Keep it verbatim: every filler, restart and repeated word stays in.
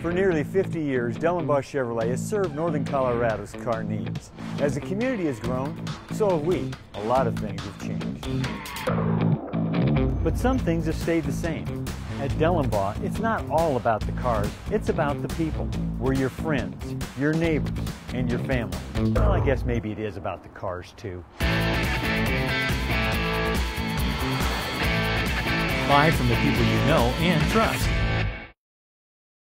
For nearly fifty years, Dellenbach Chevrolet has served Northern Colorado's car needs. As the community has grown, so have we. A lot of things have changed. But some things have stayed the same. At Dellenbach, it's not all about the cars, it's about the people. We're your friends, your neighbors, and your family. Well, I guess maybe it is about the cars too. Buy from the people you know and trust.